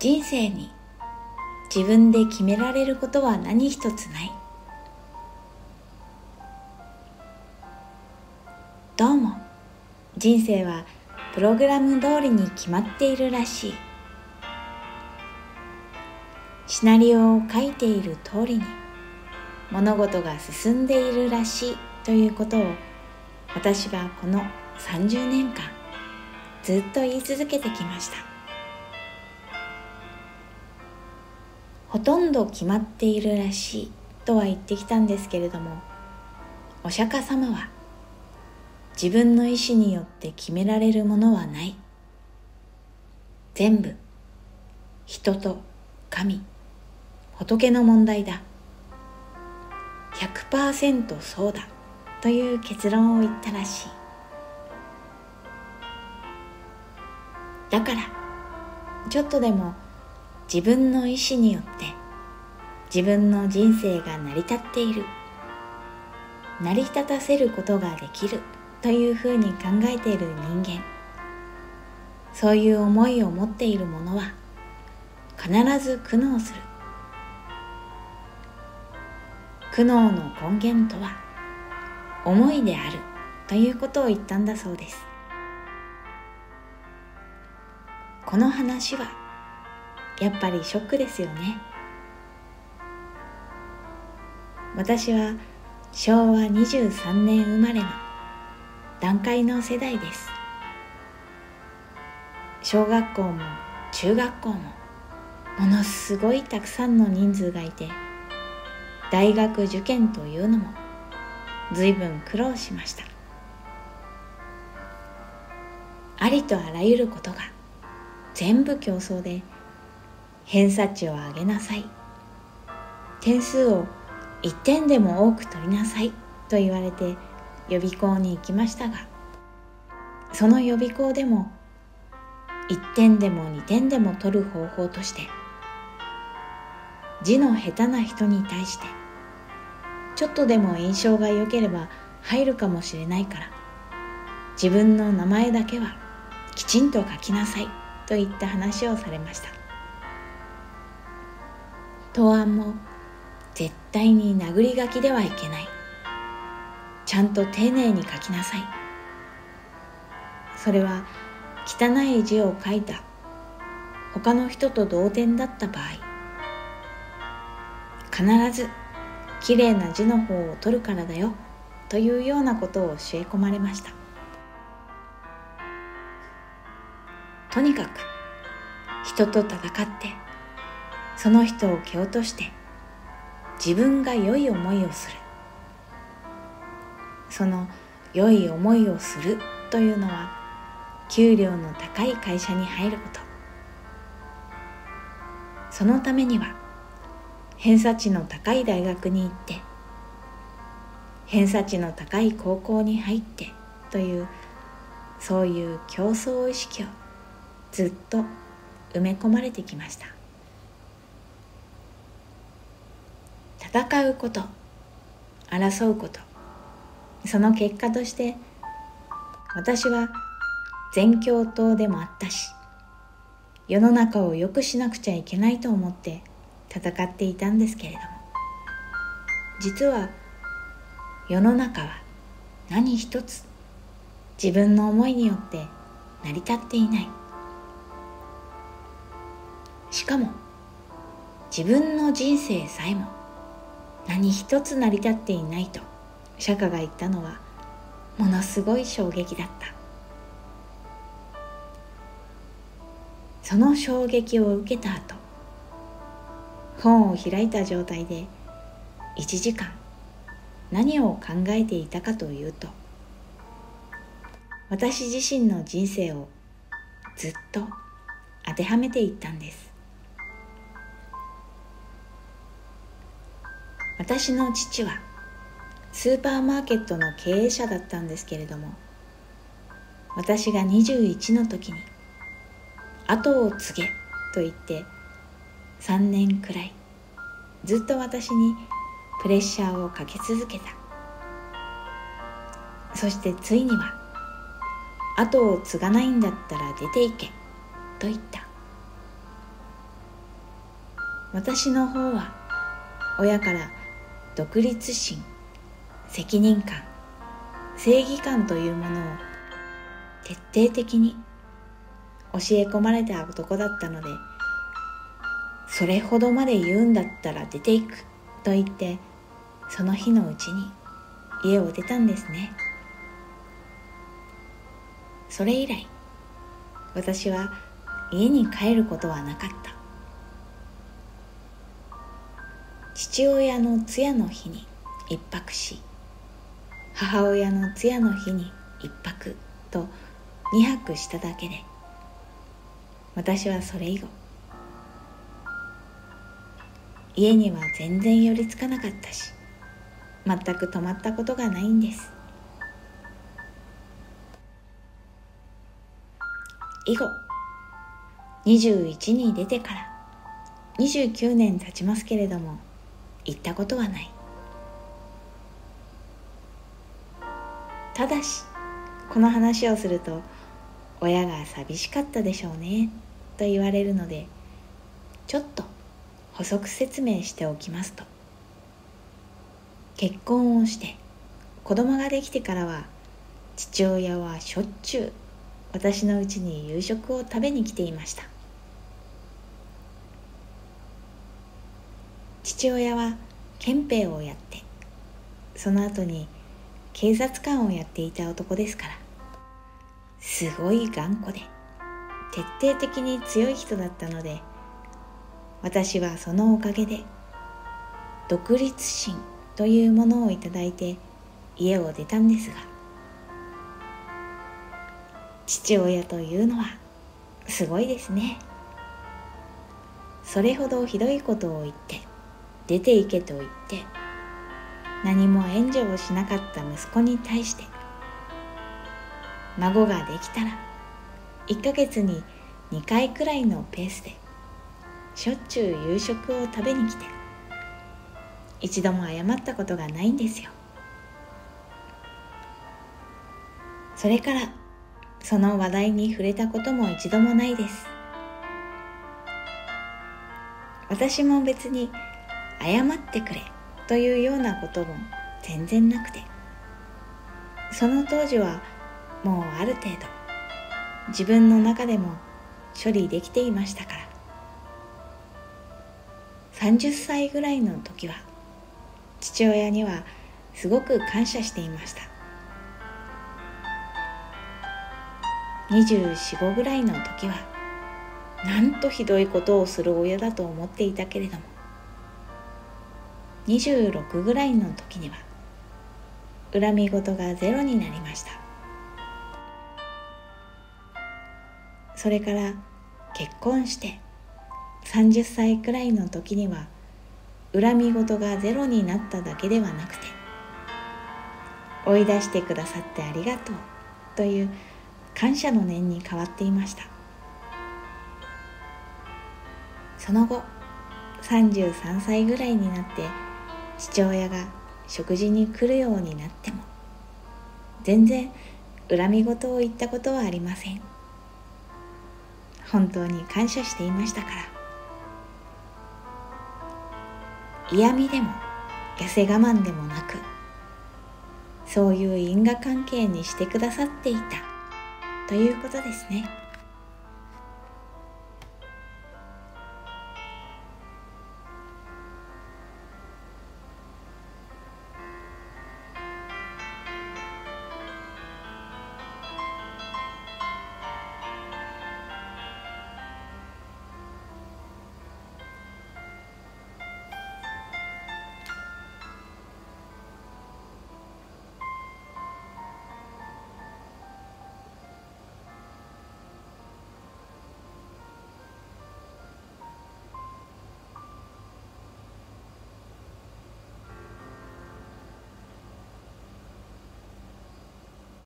人生に自分で決められることは何一つない。どうも、人生はプログラム通りに決まっているらしい。シナリオを書いている通りに物事が進んでいるらしいということを、私はこの30年間ずっと言い続けてきました。ほとんど決まっているらしいとは言ってきたんですけれども、お釈迦様は自分の意志によって決められるものはない。全部人と神、仏の問題だ。100% そうだという結論を言ったらしい。だからちょっとでも自分の意志によって自分の人生が成り立っている、成り立たせることができるというふうに考えている人間、そういう思いを持っている者は必ず苦悩する。苦悩の根源とは思いであるということを言ったんだそうです。この話はやっぱりショックですよね。私は昭和23年生まれの団塊の世代です。小学校も中学校もものすごいたくさんの人数がいて、大学受験というのも随分苦労しました。ありとあらゆることが全部競争で、偏差値を上げなさい、点数を1点でも多く取りなさいと言われて予備校に行きましたが、その予備校でも1点でも2点でも取る方法として、字の下手な人に対してちょっとでも印象が良ければ入るかもしれないから、自分の名前だけはきちんと書きなさいといった話をされました。答案も絶対に殴り書きではいけない、ちゃんと丁寧に書きなさい。それは汚い字を書いた他の人と同点だった場合、必ずきれいな字の方を取るからだよというようなことを教え込まれました。とにかく人と戦って、その人を蹴落として自分が良い思いをする。その良い思いをするというのは、給料の高い会社に入ること。そのためには偏差値の高い大学に行って、偏差値の高い高校に入ってという、そういう競争意識をずっと埋め込まれてきました。戦うこと、争うこと、その結果として私は全共闘でもあったし、世の中を良くしなくちゃいけないと思って戦っていたんですけれども、実は世の中は何一つ自分の思いによって成り立っていない。しかも自分の人生さえも何一つ成り立っていないと釈迦が言ったのは、ものすごい衝撃だった。その衝撃を受けた後、本を開いた状態で1時間何を考えていたかというと、私自身の人生をずっと当てはめていったんです。私の父はスーパーマーケットの経営者だったんですけれども、私が21の時に後を継げと言って3年くらいずっと私にプレッシャーをかけ続けた。そしてついには、後を継がないんだったら出ていけと言った。 私の方は親から独立心、責任感、正義感というものを徹底的に教え込まれた男だったので、それほどまで言うんだったら出ていくと言って、その日のうちに家を出たんですね。それ以来、私は家に帰ることはなかった。父親の通夜の日に一泊し、母親の通夜の日に一泊と二泊しただけで、私はそれ以後家には全然寄りつかなかったし、全く泊まったことがないんです。以後21に出てから29年経ちますけれども、行ったことはない。ただしこの話をすると、親が寂しかったでしょうねと言われるので、ちょっと補足説明しておきますと、結婚をして子供ができてからは、父親はしょっちゅう私のうちに夕食を食べに来ていました。父親は憲兵をやって、その後に警察官をやっていた男ですから、すごい頑固で徹底的に強い人だったので、私はそのおかげで独立心というものをいただいて家を出たんですが、父親というのはすごいですね。それほどひどいことを言って出て行けと言って、何も援助をしなかった息子に対して、孫ができたら1ヶ月に2回くらいのペースでしょっちゅう夕食を食べに来て、一度も謝ったことがないんですよ。それからその話題に触れたことも一度もないです。私も別に謝ってくれというようなことも全然なくて、その当時はもうある程度自分の中でも処理できていましたから、30歳ぐらいの時は父親にはすごく感謝していました。24、5ぐらいの時は、なんとひどいことをする親だと思っていたけれども、26ぐらいの時には恨み事がゼロになりました。それから結婚して30歳くらいの時には、恨み事がゼロになっただけではなくて、追い出してくださってありがとうという感謝の念に変わっていました。その後33歳ぐらいになって父親が食事に来るようになっても、全然恨み事を言ったことはありません。本当に感謝していましたから。嫌味でも痩せ我慢でもなく、そういう因果関係にしてくださっていたということですね。